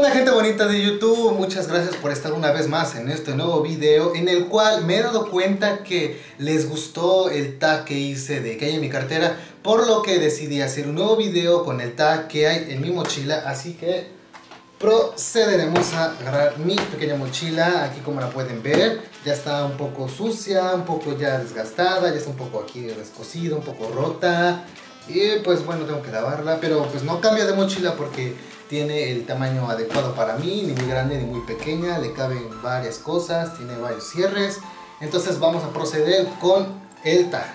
onda, gente bonita de YouTube? Muchas gracias por estar una vez más en este nuevo video, en el cual me he dado cuenta que les gustó el tag que hice de que hay en mi cartera, por lo que decidí hacer un nuevo video con el tag que hay en mi mochila. Así que procederemos a agarrar mi pequeña mochila. Aquí, como la pueden ver, ya está un poco sucia, un poco ya desgastada, ya está un poco aquí descosida, un poco rota. Y pues bueno, tengo que lavarla, pero pues no cambia de mochila porque tiene el tamaño adecuado para mí, ni muy grande ni muy pequeña, le caben varias cosas, tiene varios cierres. Entonces vamos a proceder con el tag.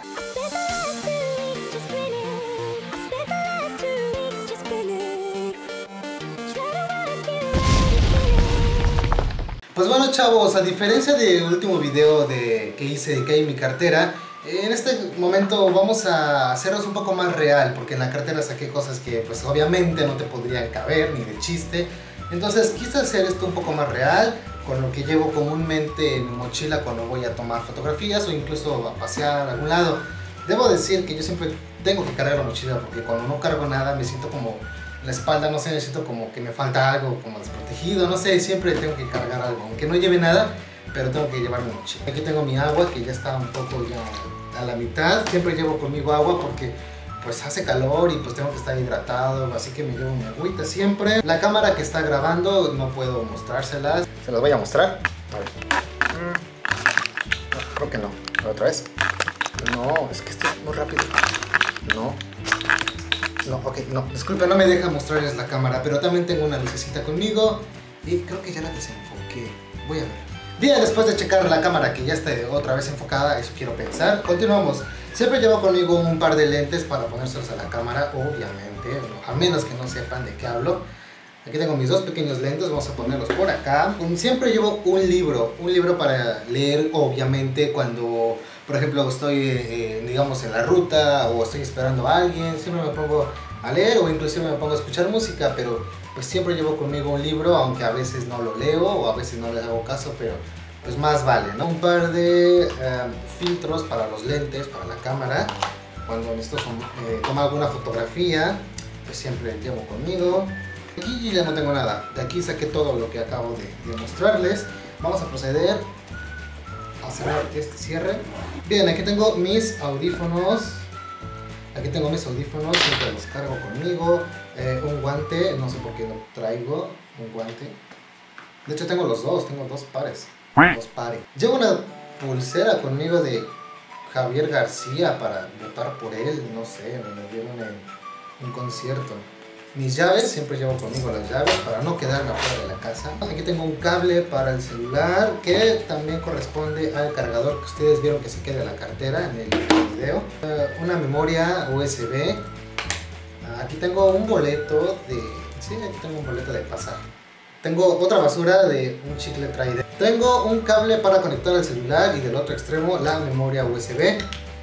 Pues bueno, chavos, a diferencia del último video que hice de que hay en mi cartera, en este momento vamos a hacerlos un poco más real, porque en la cartera saqué cosas que pues obviamente no te podrían caber ni de chiste. Entonces quise hacer esto un poco más real, con lo que llevo comúnmente en mi mochila cuando voy a tomar fotografías o incluso a pasear a algún lado. Debo decir que yo siempre tengo que cargar la mochila, porque cuando no cargo nada me siento como la espalda, no sé, me siento como que me falta algo, como desprotegido, no sé, siempre tengo que cargar algo, aunque no lleve nada, pero tengo que llevar mi mochila. Aquí tengo mi agua, que ya está un poco ya a la mitad. Siempre llevo conmigo agua porque pues hace calor y pues tengo que estar hidratado, así que me llevo mi agüita siempre. La cámara que está grabando no puedo mostrárselas, se las voy a mostrar. A ver. No, creo que no. ¿Otra vez? No, es que esto es muy rápido. No, ok, no, disculpe, no me deja mostrarles la cámara, pero también tengo una lucecita conmigo y creo que ya la desenfoqué. Voy a ver. Bien, después de checar la cámara que ya está otra vez enfocada, eso quiero pensar, continuamos. Siempre llevo conmigo un par de lentes para ponérselos a la cámara, obviamente, a menos que no sepan de qué hablo. Aquí tengo mis dos pequeños lentes, vamos a ponerlos por acá. Siempre llevo un libro para leer, obviamente, cuando, por ejemplo, estoy, digamos, en la ruta o estoy esperando a alguien. Siempre me pongo a leer o inclusive me pongo a escuchar música, pero pues siempre llevo conmigo un libro, aunque a veces no lo leo o a veces no les hago caso, pero pues más vale, ¿no? Un par de filtros para los lentes, para la cámara. Cuando necesito tomar alguna fotografía, pues siempre llevo conmigo. Aquí ya no tengo nada, de aquí saqué todo lo que acabo de mostrarles. Vamos a proceder a cerrar este cierre. Bien, aquí tengo mis audífonos. Siempre los cargo conmigo. Un guante, no sé por qué lo traigo, un guante. De hecho tengo los dos, tengo dos pares. Llevo una pulsera conmigo de Javier García para votar por él, no sé, me lo dieron en un concierto. Mis llaves, siempre llevo conmigo las llaves para no quedarme afuera de la casa. Aquí tengo un cable para el celular que también corresponde al cargador que ustedes vieron que se queda en la cartera en el video. Una memoria USB. Aquí tengo un boleto de pasar. Tengo otra basura de un chicle Trident. Tengo un cable para conectar al celular y del otro extremo la memoria USB.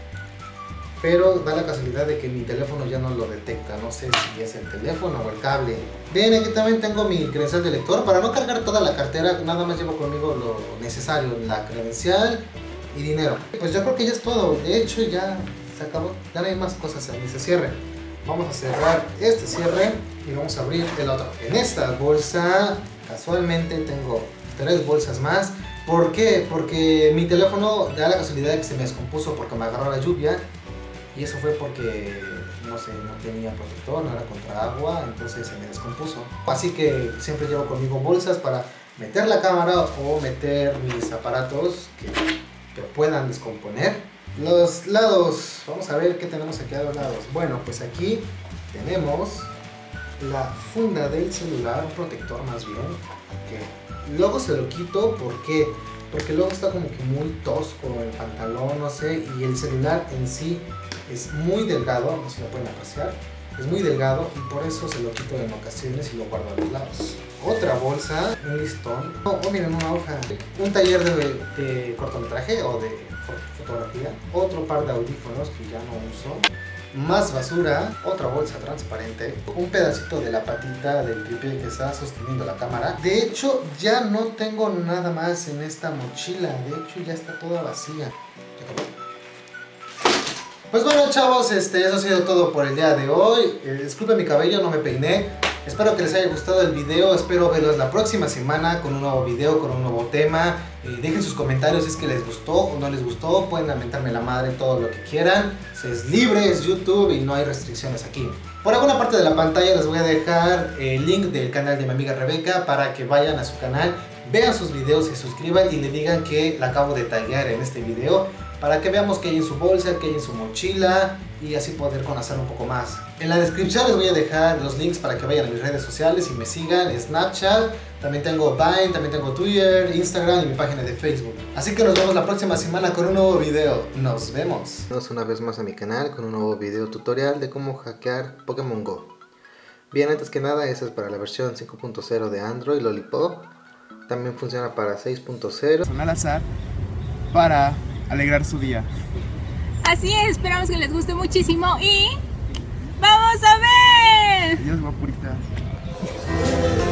Pero da la casualidad de que mi teléfono ya no lo detecta, no sé si es el teléfono o el cable. Bien, aquí también tengo mi credencial de lector. Para no cargar toda la cartera, nada más llevo conmigo lo necesario, la credencial y dinero. Pues yo creo que ya es todo, de hecho ya se acabó, ya no hay más cosas en ese cierre. Vamos a cerrar este cierre y vamos a abrir el otro. En esta bolsa, casualmente tengo 3 bolsas más. ¿Por qué? Porque mi teléfono da la casualidad de que se me descompuso porque me agarró la lluvia. Y eso fue porque, no sé, no tenía protector, no era contra agua, entonces se me descompuso. Así que siempre llevo conmigo bolsas para meter la cámara o meter mis aparatos que puedan descomponer. Los lados, vamos a ver qué tenemos aquí a los lados. Bueno, pues aquí tenemos la funda del celular, un protector más bien, que luego se lo quito porque luego está como que muy tosco el pantalón, no sé, y el celular en sí es muy delgado, no sé si lo pueden apreciar, es muy delgado y por eso se lo quito en ocasiones y lo guardo a los lados. Otra bolsa, un listón, miren, una hoja, un taller de cortometraje o de fotografía, otro par de audífonos que ya no uso, más basura, otra bolsa transparente, un pedacito de la patita del tripé que está sosteniendo la cámara. De hecho ya no tengo nada más en esta mochila, de hecho ya está toda vacía. Pues bueno, chavos, eso ha sido todo por el día de hoy. Disculpen mi cabello, no me peiné. Espero que les haya gustado el video, espero verlos la próxima semana con un nuevo video, con un nuevo tema. Dejen sus comentarios si es que les gustó o no les gustó, pueden lamentarme la madre todo lo que quieran. Es libre, es YouTube y no hay restricciones aquí. Por alguna parte de la pantalla les voy a dejar el link del canal de mi amiga Rebeca para que vayan a su canal, vean sus videos, se suscriban y le digan que la acabo de taggear en este video para que veamos qué hay en su bolsa, qué hay en su mochila y así poder conocer un poco más. En la descripción les voy a dejar los links para que vayan a mis redes sociales y me sigan, Snapchat, también tengo Vine, también tengo Twitter, Instagram y mi página de Facebook. Así que nos vemos la próxima semana con un nuevo video. Nos vemos. Una vez más a mi canal con un nuevo video tutorial de cómo hackear Pokémon Go. Bien, antes que nada, esa es para la versión 5.0 de Android Lollipop. También funciona para 6.0. Son al azar para alegrar su día. Así es, esperamos que les guste muchísimo y ¡vamos a ver! Adiós, guapuritas.